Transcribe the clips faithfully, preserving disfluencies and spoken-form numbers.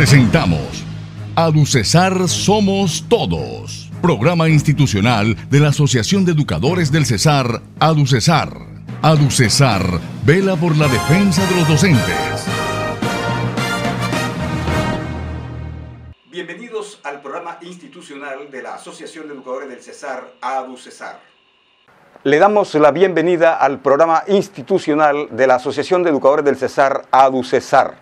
Presentamos AduCesar Somos Todos, programa institucional de la Asociación de Educadores del Cesar, AduCesar. AduCesar vela por la defensa de los docentes. Bienvenidos al programa institucional de la Asociación de Educadores del Cesar, AduCesar. Le damos la bienvenida al programa institucional de la Asociación de Educadores del Cesar, AduCesar.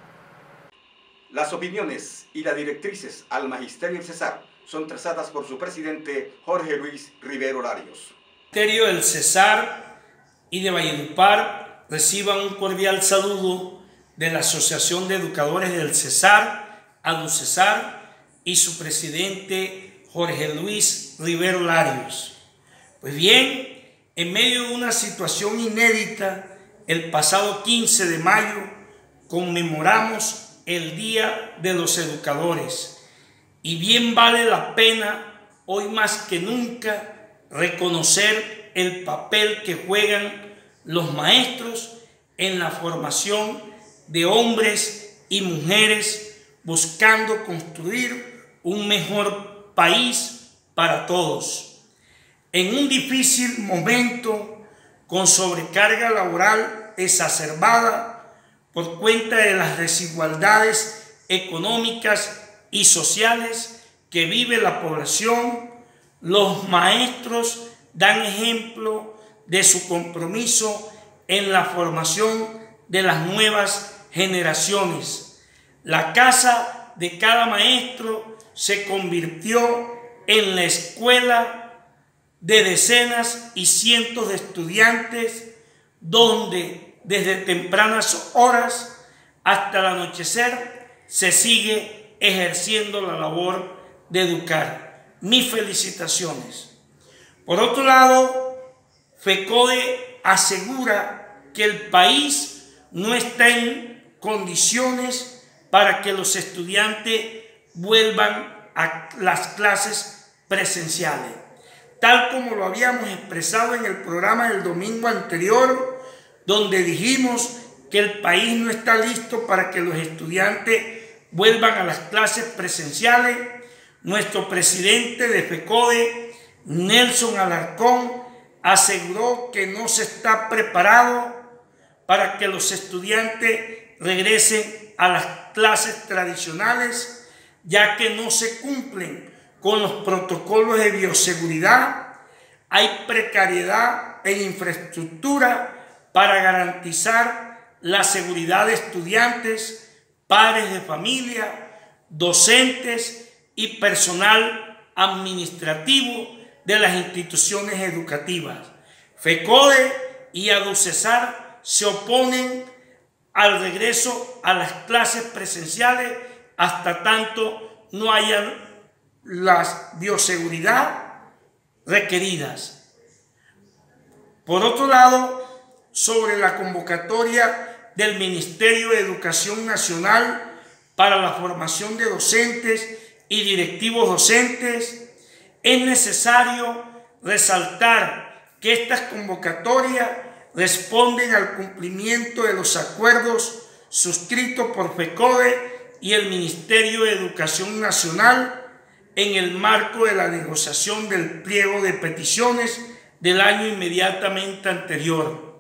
Las opiniones y las directrices al Magisterio del Cesar son trazadas por su presidente Jorge Luis Rivero Larios. El Magisterio del Cesar y de Valledupar reciban un cordial saludo de la Asociación de Educadores del Cesar, AduCesar, y su presidente Jorge Luis Rivero Larios. Pues bien, en medio de una situación inédita, el pasado quince de mayo conmemoramos el Día de los Educadores, y bien vale la pena hoy más que nunca reconocer el papel que juegan los maestros en la formación de hombres y mujeres buscando construir un mejor país para todos. En un difícil momento, con sobrecarga laboral exacerbada por cuenta de las desigualdades económicas y sociales que vive la población, los maestros dan ejemplo de su compromiso en la formación de las nuevas generaciones. La casa de cada maestro se convirtió en la escuela de decenas y cientos de estudiantes, donde desde tempranas horas hasta el anochecer se sigue ejerciendo la labor de educar. Mis felicitaciones. Por otro lado, FECODE asegura que el país no está en condiciones para que los estudiantes vuelvan a las clases presenciales. Tal como lo habíamos expresado en el programa del domingo anterior, donde dijimos que el país no está listo para que los estudiantes vuelvan a las clases presenciales, nuestro presidente de FECODE, Nelson Alarcón, aseguró que no se está preparado para que los estudiantes regresen a las clases tradicionales, ya que no se cumplen con los protocolos de bioseguridad, hay precariedad en infraestructura para garantizar la seguridad de estudiantes, padres de familia, docentes y personal administrativo de las instituciones educativas. FECODE y AduCesar se oponen al regreso a las clases presenciales hasta tanto no haya la bioseguridad requeridas. Por otro lado, sobre la convocatoria del Ministerio de Educación Nacional para la formación de docentes y directivos docentes, es necesario resaltar que estas convocatorias responden al cumplimiento de los acuerdos suscritos por FECODE y el Ministerio de Educación Nacional en el marco de la negociación del pliego de peticiones del año inmediatamente anterior.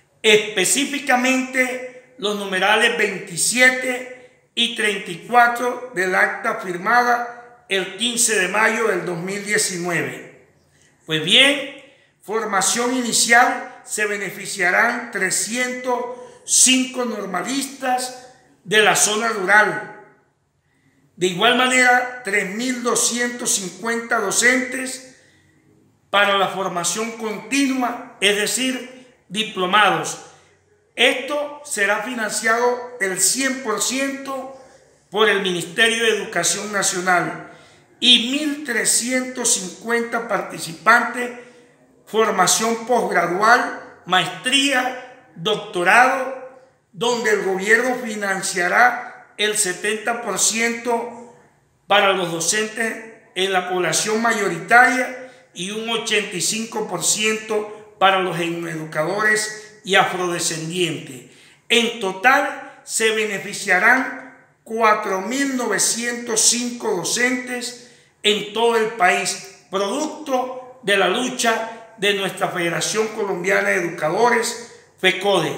Específicamente los numerales veintisiete y treinta y cuatro del acta firmada el quince de mayo del dos mil diecinueve. Pues bien, formación inicial se beneficiarán trescientos cinco normalistas de la zona rural. De igual manera, tres mil doscientos cincuenta docentes para la formación continua, es decir, diplomados. Esto será financiado el cien por ciento por el Ministerio de Educación Nacional y mil trescientos cincuenta participantes, formación posgradual, maestría, doctorado, donde el gobierno financiará el setenta por ciento para los docentes en la población mayoritaria y un ochenta y cinco por ciento para los educadores y afrodescendientes. En total se beneficiarán cuatro mil novecientos cinco docentes en todo el país, producto de la lucha de nuestra Federación Colombiana de Educadores, FECODE.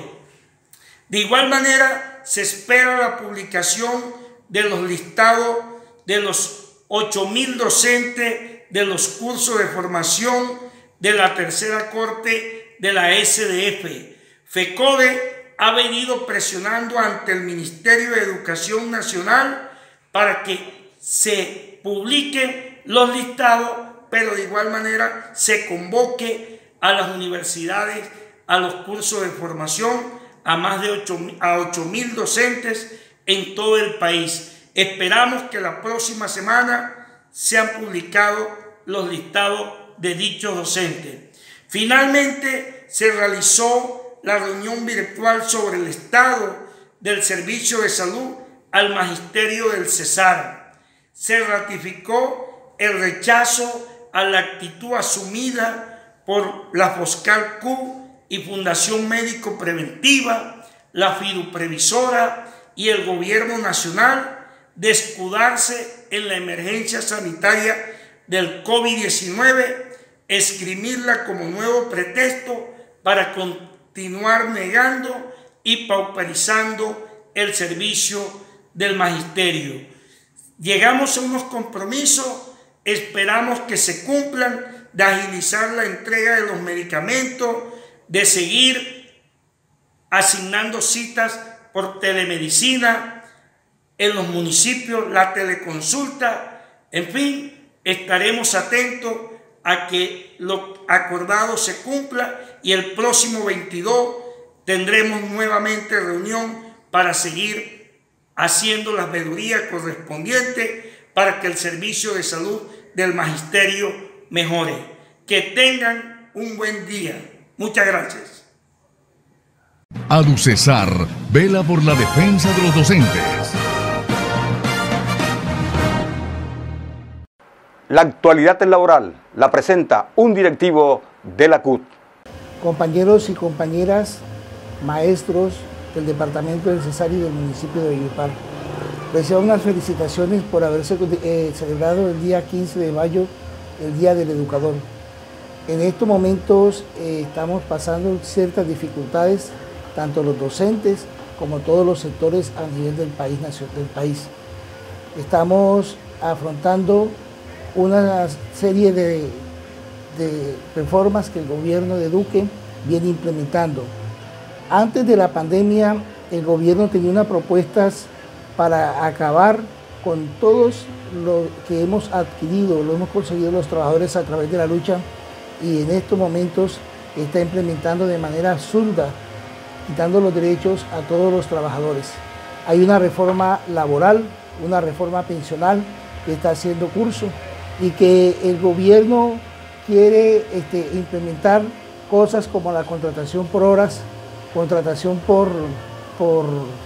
De igual manera, se espera la publicación de los listados de los ocho mil docentes de los cursos de formación de la tercera corte de la S D F. FECODE ha venido presionando ante el Ministerio de Educación Nacional para que se publiquen los listados, pero de igual manera se convoque a las universidades, a los cursos de formación, a más de ocho mil docentes en todo el país. Esperamos que la próxima semana sean publicados los listados de dichos docentes. Finalmente se realizó la reunión virtual sobre el estado del servicio de salud al magisterio del Cesar. Se ratificó el rechazo a la actitud asumida por la Foscal-Q y Fundación Médico Preventiva, la Fiduprevisora y el Gobierno Nacional de escudarse en la emergencia sanitaria del COVID diecinueve, esgrimirla como nuevo pretexto para continuar negando y pauperizando el servicio del magisterio. Llegamos a unos compromisos. Esperamos que se cumplan, de agilizar la entrega de los medicamentos, de seguir asignando citas por telemedicina en los municipios, la teleconsulta. En fin, estaremos atentos a que lo acordado se cumpla y el próximo veintidós tendremos nuevamente reunión para seguir haciendo las veedurías correspondientes para que el servicio de salud del magisterio mejore. Que tengan un buen día. Muchas gracias. ADUCESAR vela por la defensa de los docentes. La actualidad laboral la presenta un directivo de la C U T. Compañeros y compañeras, maestros del departamento del Cesar y del municipio de Valledupar, recibo unas felicitaciones por haberse eh, celebrado el día quince de mayo, el Día del Educador. En estos momentos eh, estamos pasando ciertas dificultades, tanto los docentes como todos los sectores a nivel del país, del país. Estamos afrontando una serie de, de reformas que el gobierno de Duque viene implementando. Antes de la pandemia, el gobierno tenía unas propuestas para acabar con todos lo que hemos adquirido, lo hemos conseguido los trabajadores a través de la lucha, y en estos momentos está implementando de manera absurda, quitando los derechos a todos los trabajadores. Hay una reforma laboral, una reforma pensional que está haciendo curso y que el gobierno quiere este, implementar cosas como la contratación por horas, contratación por, por,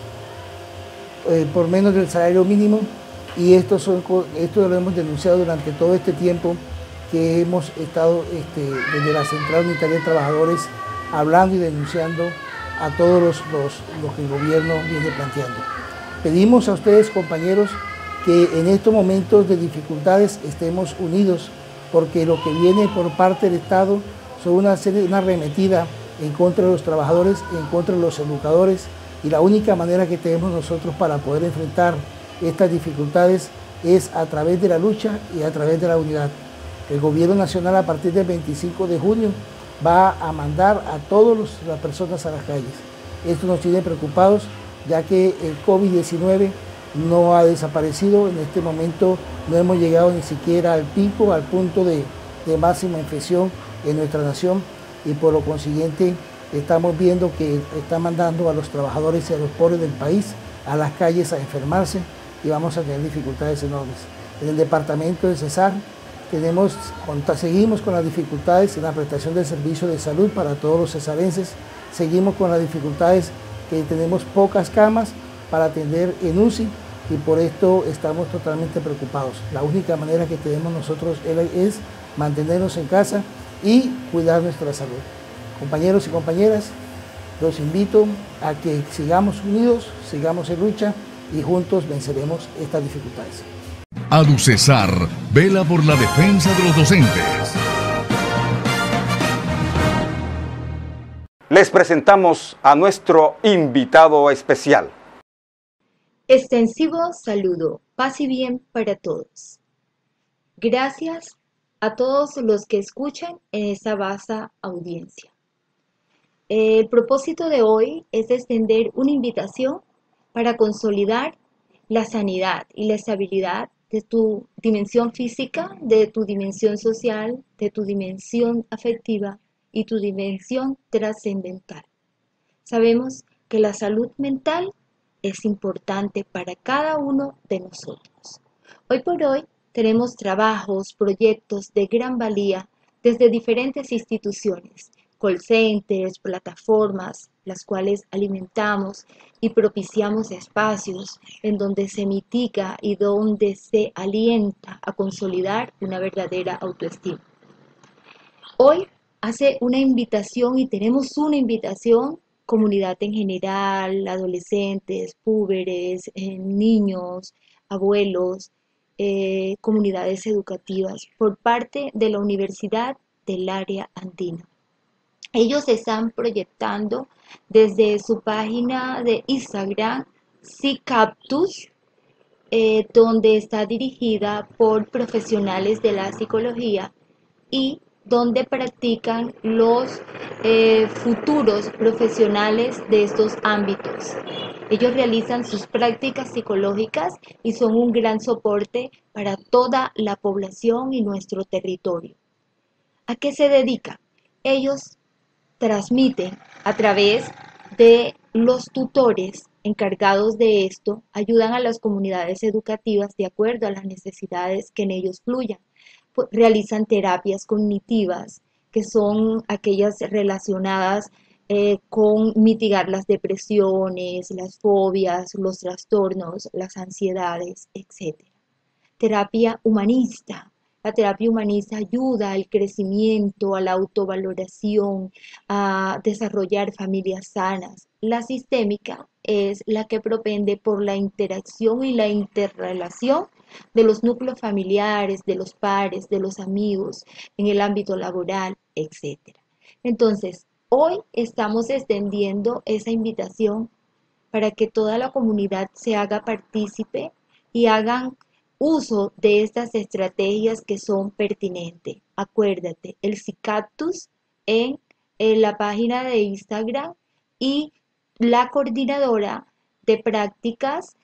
eh, por menos del salario mínimo, y esto, son, esto lo hemos denunciado durante todo este tiempo que hemos estado este, desde la Central Unitaria de Trabajadores hablando y denunciando a todos los, los, los que el gobierno viene planteando. Pedimos a ustedes, compañeros, que en estos momentos de dificultades estemos unidos, porque lo que viene por parte del Estado son una serie, una arremetida en contra de los trabajadores, en contra de los educadores, y la única manera que tenemos nosotros para poder enfrentar estas dificultades es a través de la lucha y a través de la unidad. El gobierno nacional a partir del veinticinco de junio va a mandar a todas las personas a las calles. Esto nos tiene preocupados, ya que el COVID diecinueve no ha desaparecido. En este momento no hemos llegado ni siquiera al pico, al punto de, de máxima infección en nuestra nación, y por lo consiguiente estamos viendo que está mandando a los trabajadores y a los pobres del país a las calles a enfermarse, y vamos a tener dificultades enormes. En el departamento del Cesar tenemos, seguimos con las dificultades en la prestación del servicio de salud para todos los cesarenses, seguimos con las dificultades que tenemos pocas camas para atender en U C I, y por esto estamos totalmente preocupados. La única manera que tenemos nosotros es mantenernos en casa y cuidar nuestra salud. Compañeros y compañeras, los invito a que sigamos unidos, sigamos en lucha, y juntos venceremos estas dificultades. ADUCESAR vela por la defensa de los docentes. Les presentamos a nuestro invitado especial. Extensivo saludo, paz y bien para todos. Gracias a todos los que escuchan en esta vasta audiencia. El propósito de hoy es extender una invitación para consolidar la sanidad y la estabilidad de tu dimensión física, de tu dimensión social, de tu dimensión afectiva y tu dimensión trascendental. Sabemos que la salud mental es importante para cada uno de nosotros. Hoy por hoy tenemos trabajos, proyectos de gran valía desde diferentes instituciones, call centers, plataformas, las cuales alimentamos y propiciamos espacios en donde se mitiga y donde se alienta a consolidar una verdadera autoestima. Hoy hace una invitación y tenemos una invitación, comunidad en general, adolescentes, púberes, eh, niños, abuelos, eh, comunidades educativas, por parte de la Universidad del Área Andina. Ellos están proyectando desde su página de Instagram, SICAPTUS, eh, donde está dirigida por profesionales de la psicología y donde practican los eh, futuros profesionales de estos ámbitos. Ellos realizan sus prácticas psicológicas y son un gran soporte para toda la población y nuestro territorio. ¿A qué se dedican? Ellos transmiten a través de los tutores encargados de esto, ayudan a las comunidades educativas de acuerdo a las necesidades que en ellos fluyan. Realizan terapias cognitivas, que son aquellas relacionadas eh, con mitigar las depresiones, las fobias, los trastornos, las ansiedades, etcétera. Terapia humanista. La terapia humanista ayuda al crecimiento, a la autovaloración, a desarrollar familias sanas. La sistémica es la que propende por la interacción y la interrelación de los núcleos familiares, de los pares, de los amigos, en el ámbito laboral, etcétera. Entonces, hoy estamos extendiendo esa invitación para que toda la comunidad se haga partícipe y hagan uso de estas estrategias que son pertinentes. Acuérdate, el SICAPTUS en, en la página de Instagram y la coordinadora de prácticas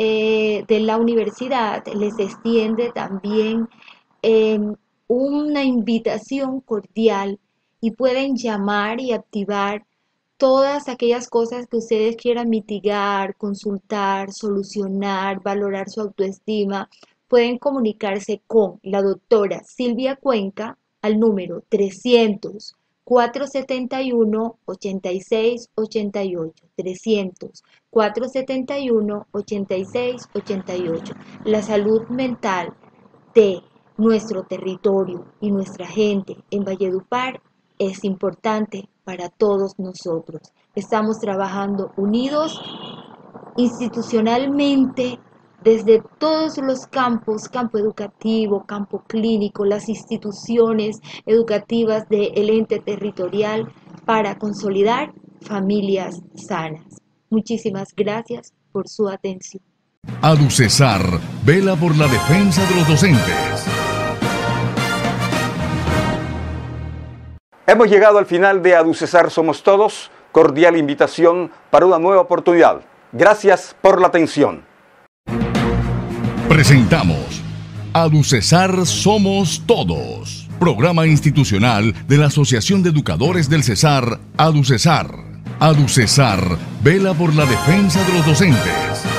eh, de la universidad les extiende también eh, una invitación cordial y pueden llamar y activar todas aquellas cosas que ustedes quieran mitigar, consultar, solucionar, valorar su autoestima. Pueden comunicarse con la doctora Silvia Cuenca al número trescientos, cuatrocientos setenta y uno, ochenta y seis ochenta y ocho. trescientos, cuatrocientos setenta y uno, ochenta y seis ochenta y ocho. La salud mental de nuestro territorio y nuestra gente en Valledupar es importante para todos nosotros. Estamos trabajando unidos institucionalmente desde todos los campos, campo educativo, campo clínico, las instituciones educativas del ente territorial para consolidar familias sanas. Muchísimas gracias por su atención. ADUCESAR vela por la defensa de los docentes. Hemos llegado al final de ADUCESAR Somos Todos. Cordial invitación para una nueva oportunidad. Gracias por la atención. Presentamos ADUCESAR Somos Todos, programa institucional de la Asociación de Educadores del Cesar, ADUCESAR. ADUCESAR vela por la defensa de los docentes.